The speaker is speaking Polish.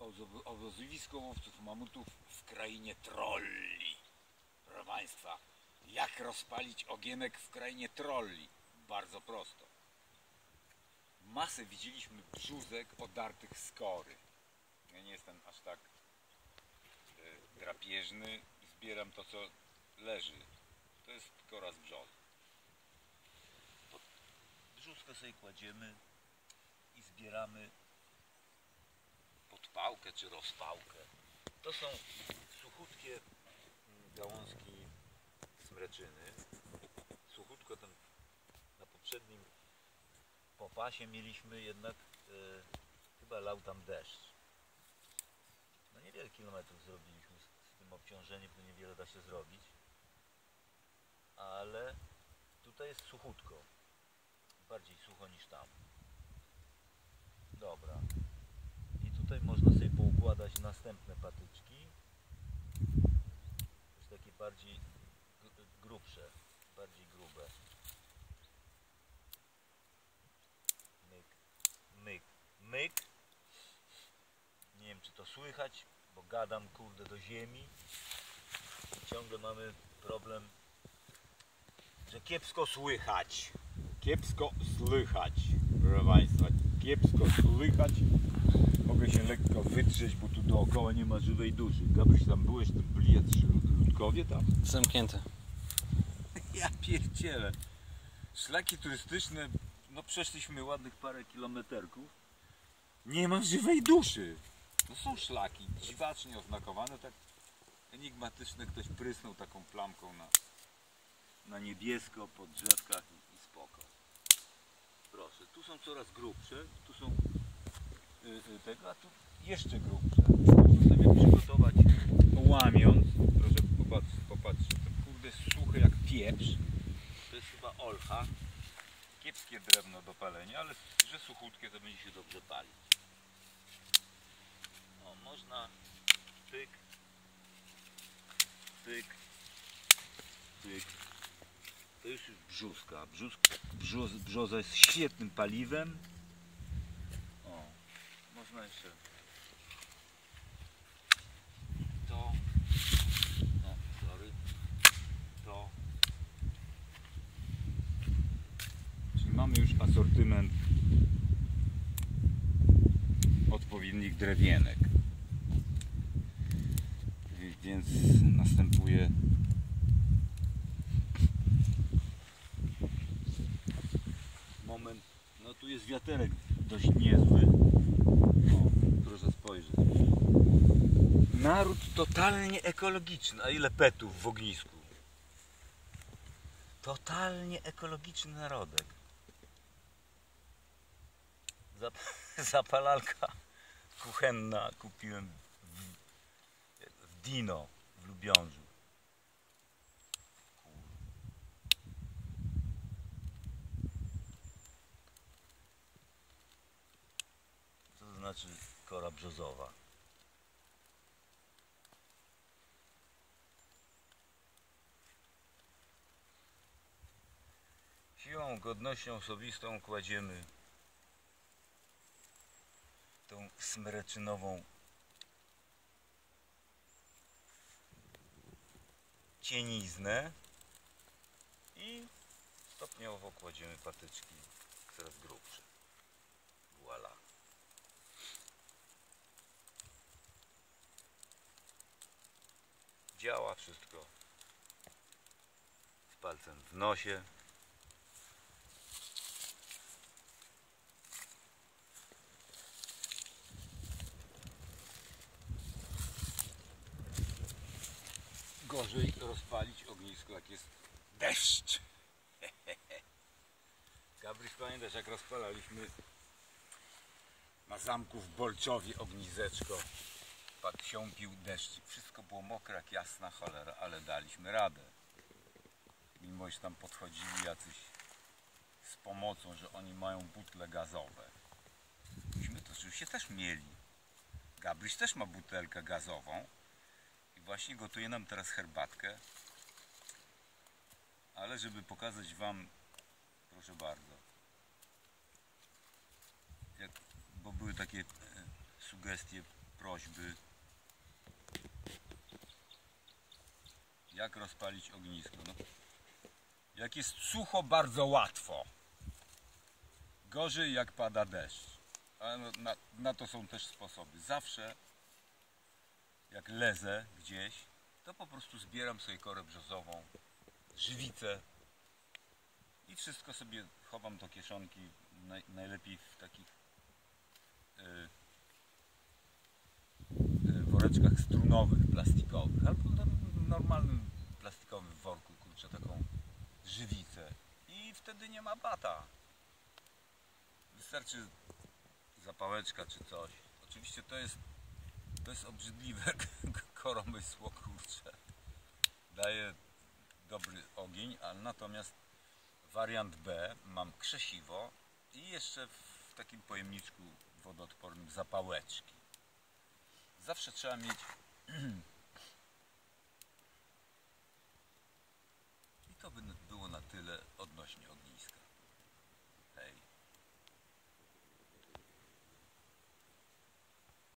Obozowisko łowców mamutów w krainie trolli. Proszę Państwa, jak rozpalić ogienek w krainie trolli? Bardzo prosto. Masę widzieliśmy brzózek odartych z kory. Ja nie jestem aż tak drapieżny. Zbieram to, co leży. To jest kora z brzozy. Brzózkę sobie kładziemy i zbieramy podpałkę czy rozpałkę. To są suchutkie gałązki smreczyny. Suchutko tam na poprzednim popasie mieliśmy, jednak chyba lał tam deszcz. No niewiele kilometrów zrobiliśmy z tym obciążeniem, bo niewiele da się zrobić. Ale tutaj jest suchutko. Bardziej sucho niż tam. Dobra. I tutaj można sobie poukładać następne patyczki. Już takie bardziej grubsze, bardziej grube. Myk, myk, myk. Nie wiem, czy to słychać, bo gadam kurde do ziemi. I ciągle mamy problem, że kiepsko słychać. Kiepsko słychać, proszę Państwa, kiepsko słychać. Mogę się lekko wytrzeć, bo tu dookoła nie ma żywej duszy. Gabryś, tam byłeś, tam byli jacyś ludkowie tam? Zamknięte. Ja pierdzielę. Szlaki turystyczne, no przeszliśmy ładnych parę kilometerków. Nie ma żywej duszy. No są szlaki, dziwacznie oznakowane, tak enigmatyczne. Ktoś prysnął taką plamką na niebiesko po drzewkach i spoko. Proszę, tu są coraz grubsze, tu są tego, a tu jeszcze grubsze. Można sobie przygotować łamiąc. Proszę popatrzcie, to kurde suche jak pieprz. To jest chyba olcha. Kiepskie drewno do palenia, ale że suchutkie, to będzie się dobrze palić. O, można pyk, pyk, pyk. To już brzózka. Brzoza jest świetnym paliwem. O, można jeszcze to. No, sorry. To. Czyli mamy już asortyment odpowiednich drewienek. Więc następuje moment, no tu jest wiaterek dość niezły. O, proszę spojrzeć. Naród totalnie ekologiczny. A ile petów w ognisku? Totalnie ekologiczny narodek. Zapalalka kuchenna kupiłem w Dino w Lubiążu. Co to znaczy kora brzozowa? Siłą, godnością osobistą kładziemy tą smreczynową cieniznę i stopniowo kładziemy patyczki coraz grubsze. Voila. Działa wszystko z palcem w nosie. Gorzej rozpalić ognisko, jak jest deszcz. Gabryś, pamiętasz, jak rozpalaliśmy na zamku w Bolczowie ogniszeczko? Siąpił deszcz. Wszystko było mokre jak jasna cholera, ale daliśmy radę. Mimo że tam podchodzili jacyś z pomocą, że oni mają butle gazowe. Myśmy to oczywiście też mieli. Gabryś też ma butelkę gazową. I właśnie gotuje nam teraz herbatkę. Ale żeby pokazać Wam, proszę bardzo, bo były takie sugestie prośby. Jak rozpalić ognisko? No, jak jest sucho, bardzo łatwo. Gorzej jak pada deszcz. Ale na to są też sposoby. Zawsze jak lezę gdzieś, to po prostu zbieram sobie korę brzozową, żywicę i wszystko sobie chowam do kieszonki. Najlepiej w takich woreczkach strunowych, plastikowych, albo w normalnym plastikowym worku, kurczę, taką żywicę i wtedy nie ma bata. Wystarczy zapałeczka czy coś. Oczywiście to jest obrzydliwe koromysło, kurczę. Daje dobry ogień, ale natomiast wariant B, mam krzesiwo i jeszcze w takim pojemniczku wodoodpornym zapałeczki. Zawsze trzeba mieć